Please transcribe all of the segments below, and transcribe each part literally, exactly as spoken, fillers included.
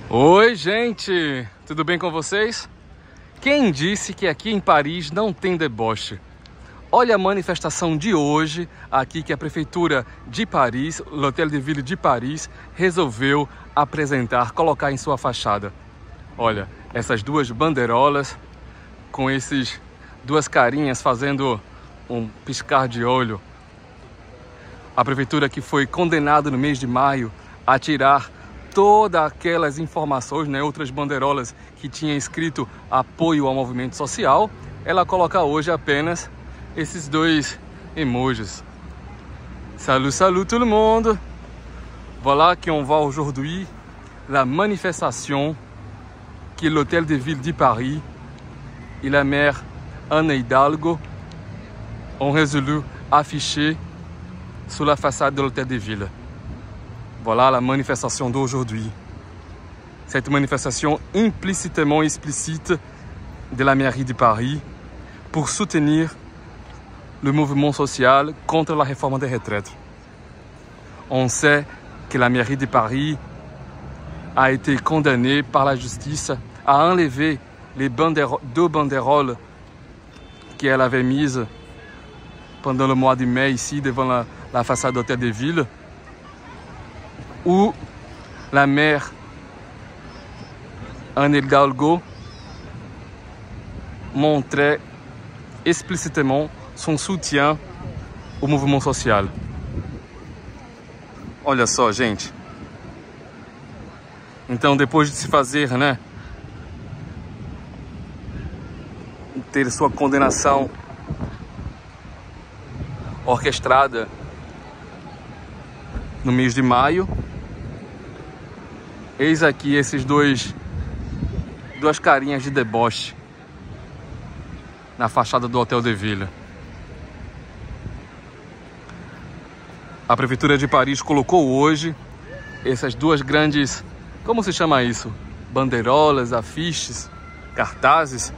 Oi, gente! Tudo bem com vocês? Quem disse que aqui em Paris não tem deboche? Olha a manifestação de hoje aqui que a Prefeitura de Paris, l'Hôtel de Ville de Paris, resolveu apresentar, colocar em sua fachada. Olha, essas duas bandeirolas com esses duas carinhas fazendo um piscar de olho. A Prefeitura que foi condenada no mês de maio a tirar todas aquelas informações, né, outras bandeirolas que tinha escrito apoio ao movimento social, ela coloca hoje apenas esses dois emojis. Salut, salut tout le monde! Voilà qu'on voit aujourd'hui la manifestation que l'Hôtel de Ville de Paris et la maire Anne Hidalgo ont résolu afficher sur la façade de l'Hôtel de Ville. Voilà la manifestation d'aujourd'hui. Cette manifestation implicitement explicite de la mairie de Paris pour soutenir le mouvement social contre la réforme des retraites. On sait que la mairie de Paris a été condamnée par la justice à enlever les bandéro- deux banderoles qu'elle avait mises pendant le mois de mai ici devant la, la façade d'Hôtel de Ville, où la maire Anne Hidalgo montrait explicitement son soutien ao movimento social. Olha só, gente. Então, depois de se fazer, né, ter sua condenação orquestrada no mês de maio, eis aqui esses dois duas carinhas de deboche na fachada do Hôtel de Ville. A Prefeitura de Paris colocou hoje essas duas grandes, como se chama isso? Bandeirolas, afiches, cartazes,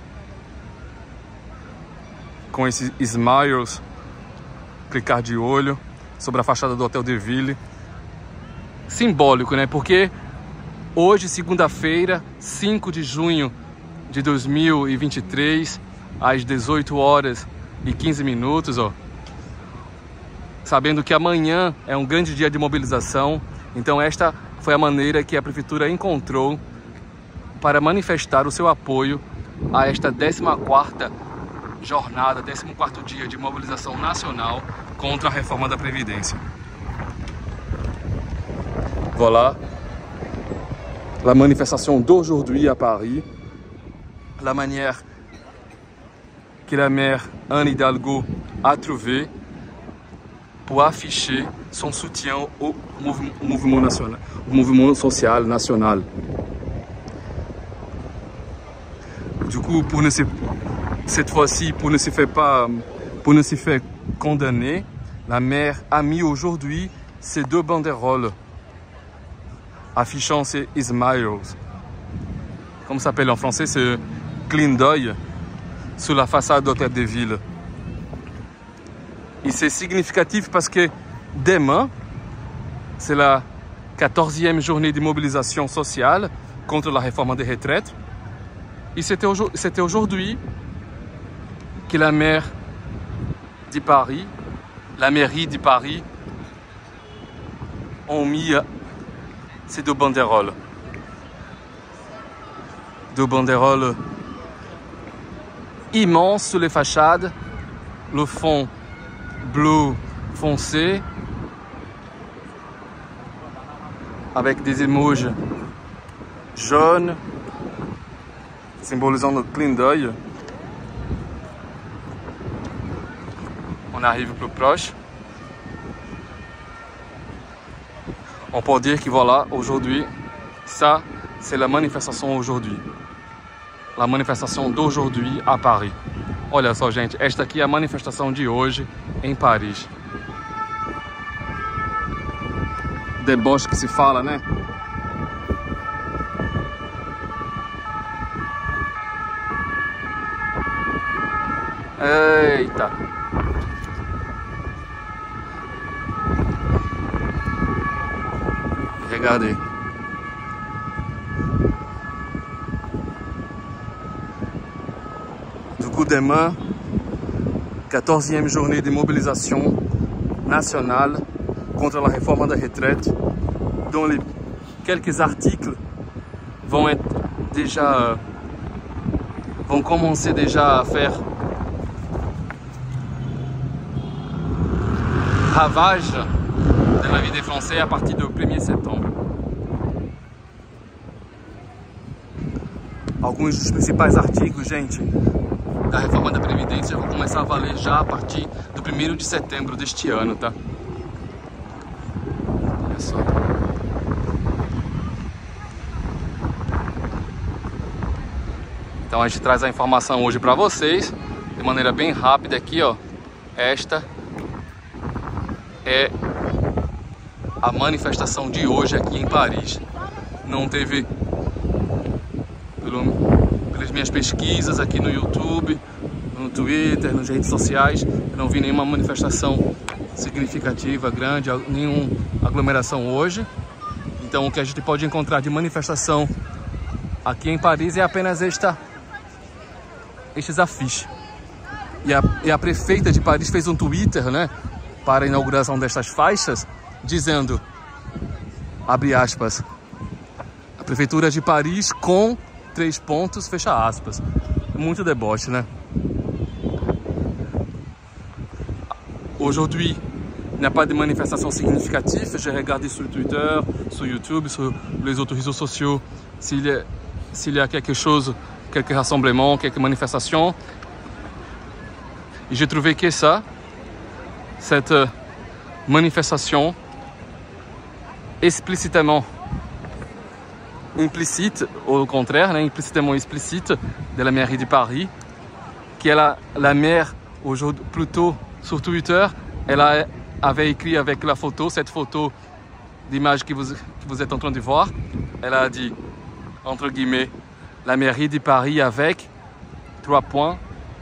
com esses smiles, clicar de olho sobre a fachada do Hôtel de Ville. Simbólico, né? Porque hoje, segunda-feira, cinco de junho de dois mil e vinte e três, às dezoito horas e quinze minutos, ó, sabendo que amanhã é um grande dia de mobilização, então esta foi a maneira que a Prefeitura encontrou para manifestar o seu apoio a esta décima quarta jornada, décimo quarto dia de mobilização nacional contra a reforma da Previdência. Voilà la manifestation d'aujourd'hui à Paris, la manière que la maire Anne Hidalgo a trouvé pour afficher son soutien au mouvement, au mouvement national, au mouvement social national. Du coup, pour ne se, cette fois-ci, pour ne se faire pas, pour ne se faire condamner, la maire a mis aujourd'hui ces deux banderoles affichant ces smiles. Comme ça s'appelle en français, c'est clin d'œil sur la façade d'Hôtel de Ville. Et c'est significatif parce que demain, c'est la quatorzième journée de mobilisation sociale contre la réforme des retraites. Et c'était aujourd'hui que la maire de Paris, la mairie de Paris, ont mis ces deux banderoles. Deux banderoles immenses sur les façades, le fond bleu foncé, avec des emojis jaunes, symbolisant le clin d'œil. On arrive plus proche. On peut dire que voilà, aujourd'hui, ça, c'est la manifestation aujourd'hui. La manifestation d'aujourd'hui à Paris. Olha só, gente, esta aqui é a manifestação de hoje em Paris. Deboche que se fala, né? Eita! Regardez. coup de main, quatorzième journée de mobilisation nationale contre la réforme des retraites, dont les quelques articles vont être déjà euh, vont commencer déjà à faire ravage dans la vie des Français a partir do primeiro de setembro. Alguns dos principais artigos, gente, da reforma da Previdência vão começar a valer já a partir do primeiro de setembro deste ano, tá? Olha só. Então a gente traz a informação hoje para vocês de maneira bem rápida aqui, ó. Esta é a manifestação de hoje aqui em Paris. Não teve, pelo, pelas minhas pesquisas aqui no YouTube, no Twitter, nas redes sociais, eu não vi nenhuma manifestação significativa, grande, nenhuma aglomeração hoje. Então o que a gente pode encontrar de manifestação aqui em Paris é apenas esta, estes afiches. E a, e a prefeita de Paris fez um Twitter, né, para a inauguração destas faixas, dizendo, abre aspas, a prefeitura de Paris com três pontos, fecha aspas. Muito deboche, né? Aujourd'hui, il n'y a pas de manifestation significative. J'ai regardé sur Twitter, sur YouTube, sur les autres réseaux sociaux, s'il y a, s'il y a quelque chose, quelques rassemblements, quelques manifestations. Et j'ai trouvé que ça, cette manifestation explicitement implicite, au contraire, né, implicitement explicite de la mairie de Paris, que ela, la maire, aujourd'hui, plutôt sur Twitter, elle a, avait écrit avec la photo, cette photo d'image que vous, que vous êtes en train de voir, elle a dit, entre guillemets, la mairie de Paris avec trois points.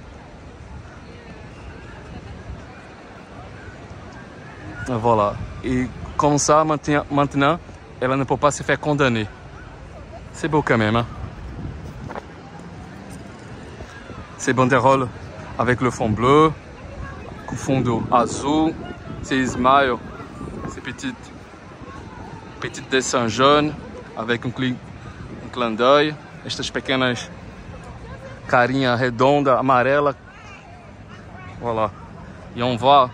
Voilà. Et comme ça, maintenant, elle ne peut pas se faire condamner. C'est beau quand même. Hein? Ces banderoles avec le fond bleu, le fond azul, ces smiles, ces petites, petites dessins jaunes avec um, cli, um clin d'œil, estas pequenas carinha redonda, amarela. Voilà. Et on voit,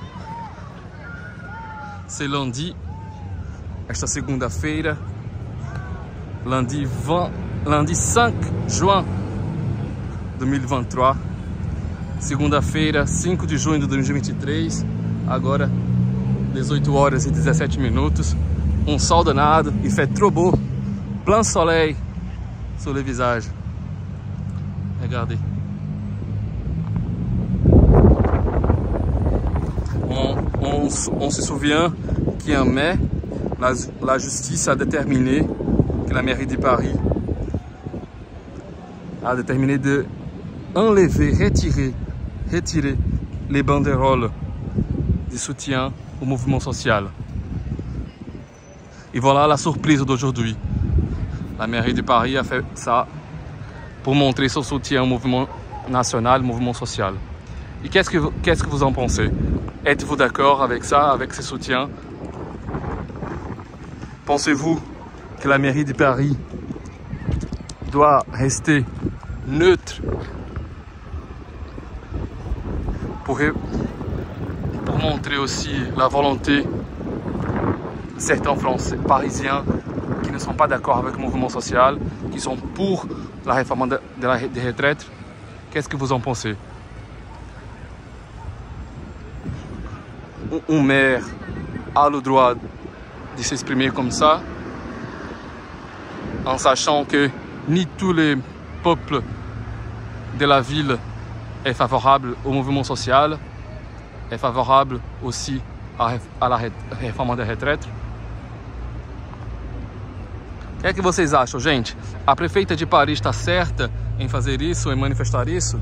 c'est lundi, esta segunda-feira, lundi, vingt, lundi cinq juin dois mil e vinte e três, segunda-feira, cinco de junho de dois mil e vinte e três, agora dezoito horas e dezessete minutos, um sol danado, il fait trop beau, plein soleil sur le visage. Regardez. On, on, on se souvient qu'en mai, la, la justice a déterminé que la mairie de Paris a déterminé de enlever, retirer, retirer les banderoles de soutien au mouvement social. Et voilà la surprise d'aujourd'hui. La mairie de Paris a fait ça pour montrer son soutien au mouvement national, au mouvement social. Et qu'est-ce que, qu'est-ce que vous en pensez? Êtes-vous d'accord avec ça, avec ce soutien? Pensez-vous que la mairie de Paris doit rester neutre pour, pour montrer aussi la volonté de certains Français parisiens qui ne sont pas d'accord avec le mouvement social, qui sont pour la réforme de, de la, des retraites? Qu'est-ce que vous en pensez? Un maire a le droit de s'exprimer comme ça, en sachant que ni tous les peuples de la ville est favorable au mouvement social, est favorable aussi à, à la réforme des retraites. O que é que vocês acham, gente? A prefeita de Paris está certa em fazer isso, em manifestar isso?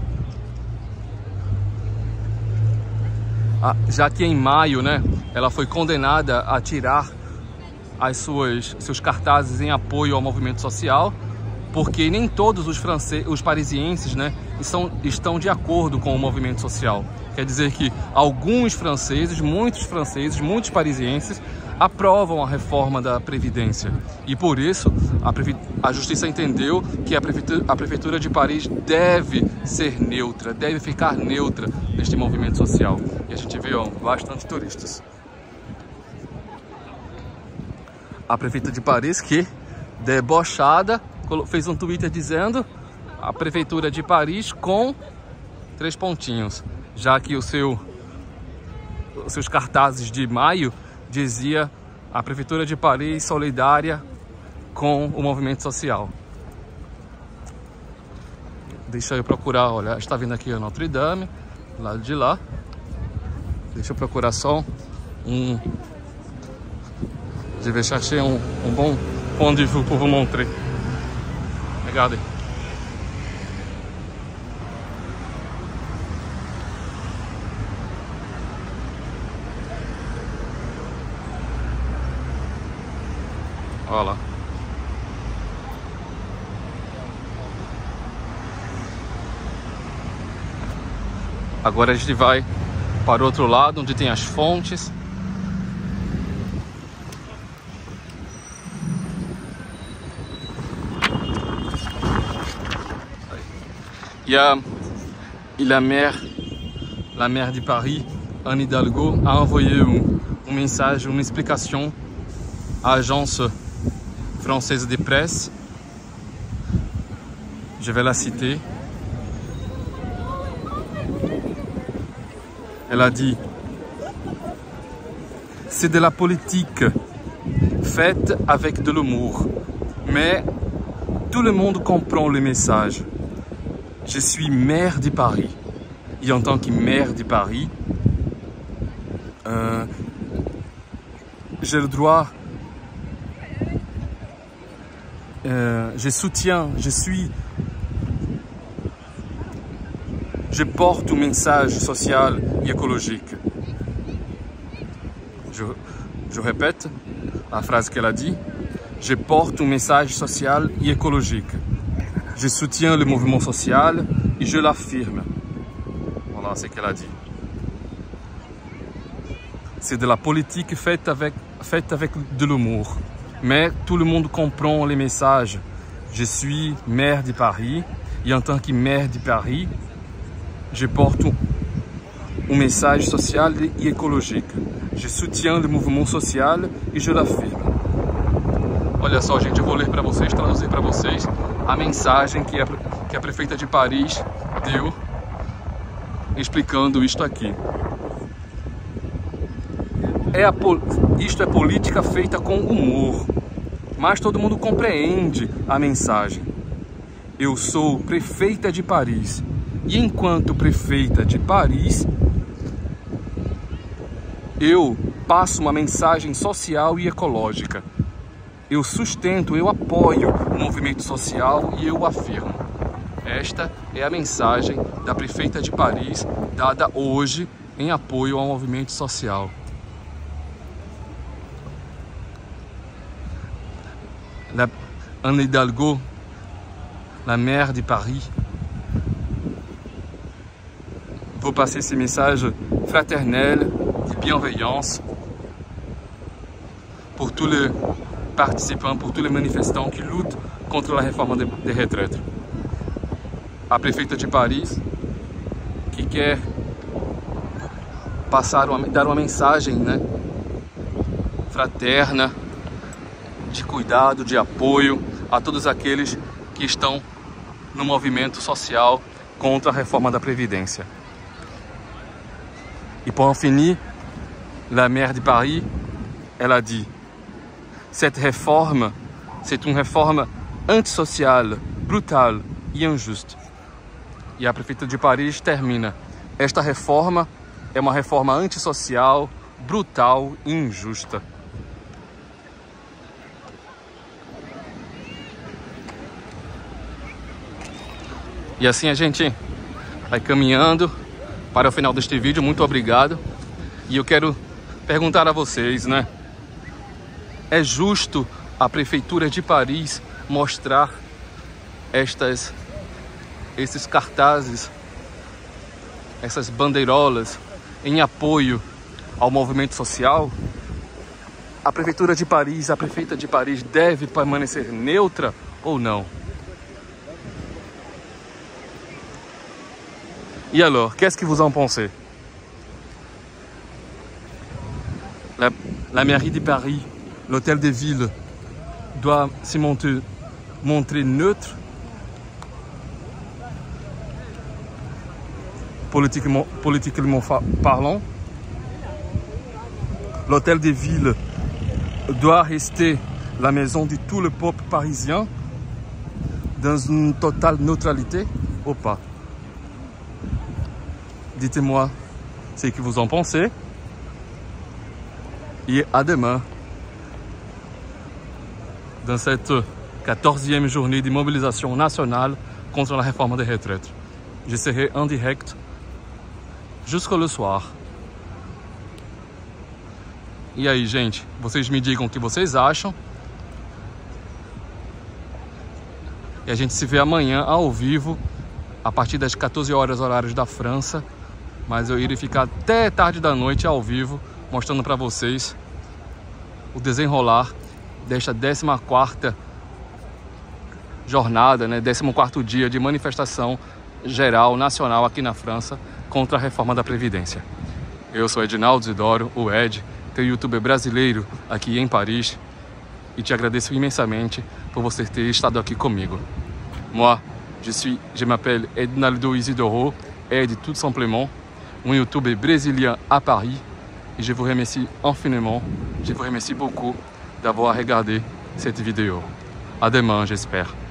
Ah, já que em maio, né, ela foi condenada a tirar as suas, seus cartazes em apoio ao movimento social, porque nem todos os franceses, os parisienses, né, estão, estão de acordo com o movimento social. Quer dizer que alguns franceses, muitos franceses, muitos parisienses aprovam a reforma da Previdência. E por isso a, a Justiça entendeu que a prefeitura, a Prefeitura de Paris deve ser neutra, deve ficar neutra neste movimento social. E a gente vê, ó, bastante turistas. A Prefeitura de Paris, que, debochada, fez um Twitter dizendo a Prefeitura de Paris com três pontinhos, já que o seu, os seus cartazes de maio dizia a Prefeitura de Paris solidária com o movimento social. Deixa eu procurar, olha, está vindo aqui a Notre Dame, lado de lá. Deixa eu procurar só um... Je vais chercher um, um bom point de vue pour vous montrer. Regardez. Olha lá. Agora a gente vai para o outro lado, onde tem as fontes. E a, e la maire, la maire de Paris, Anne Hidalgo, a envoyé um, um mensagem, uma explicação à agence française de presse. Je vais la citer. Elle a dit: c'est de la politique faite avec de l'humour, mais tout le monde comprend le message. Je suis maire de Paris. Et en tant que maire de Paris, euh, j'ai le droit, euh, je soutiens, je suis, je porte un message social et écologique. Je, je répète la phrase qu'elle a dit. Je porte un message social et écologique. Je soutiens le mouvement social et je l'affirme. Voilà ce qu'elle a dit. C'est de la politique faite avec, faite avec de l'humour. Mais tout le monde comprend les messages. Je suis maire de Paris et en tant que maire de Paris, je porte um mensagem social e ecológica. Je soutiens le mouvement social e je l'affirme. Olha só, gente, eu vou ler para vocês, traduzir para vocês a mensagem que a, que a prefeita de Paris deu explicando isto aqui. É a, isto é política feita com humor, mas todo mundo compreende a mensagem. Eu sou prefeita de Paris e enquanto prefeita de Paris, eu passo uma mensagem social e ecológica. Eu sustento, eu apoio o movimento social e eu afirmo. Esta é a mensagem da prefeita de Paris, dada hoje em apoio ao movimento social. La Anne Hidalgo, la maire de Paris, veut passer ces messages fraternels de bienveillance pour tous les participants, pour tous les manifestants qui luttent contre la réforme des, des retraites. A prefeita de Paris, que quer passar uma, dar uma mensagem, né, fraterna, de cuidado, de apoio a todos aqueles que estão no movimento social contra a reforma da Previdência. E pour en finir, la maire de Paris, elle a dit: cette réforme, c'est une réforme antissociale, brutale e injuste. E a prefeita de Paris termina: esta reforma é uma reforma antissocial, brutal e injusta. E assim a gente vai caminhando para o final deste vídeo. Muito obrigado. E eu quero perguntar a vocês, né? É justo a prefeitura de Paris mostrar estas, esses cartazes, essas bandeirolas em apoio ao movimento social, a Prefeitura de Paris, a Prefeita de Paris deve permanecer neutra ou não? E alors, qu'est-ce que vous en pensez? La, la mairie de Paris, l'hôtel de ville, doit se montrer, montrer neutre politiquement, politiquement parlant. L'hôtel de ville doit rester la maison de tout le peuple parisien dans une totale neutralité ou pas? Dites-moi ce que vous en pensez. Et à demain, dans cette quatorzième journée de mobilisation nationale contre la réforme des retraites. Je serai en direct jusqu'au soir. E aí, gente, vocês me digam o que vocês acham. E a gente se vê amanhã ao vivo, a partir das quatorze horas, horários da França. Mas eu irei ficar até tarde da noite ao vivo, mostrando para vocês o desenrolar desta décima quarta jornada, né, décimo quarto dia de manifestação geral nacional aqui na França contra a reforma da Previdência. Eu sou Edinaldo Isidoro, o Ed, teu youtuber brasileiro aqui em Paris, e te agradeço imensamente por você ter estado aqui comigo. Moi, je suis, je m'appelle Edinaldo Isidoro, Ed tout simplement, un youtuber brésilien à Paris, et je vous remercie infiniment, je vous remercie beaucoup d'avoir regardé cette vidéo. À demain, j'espère.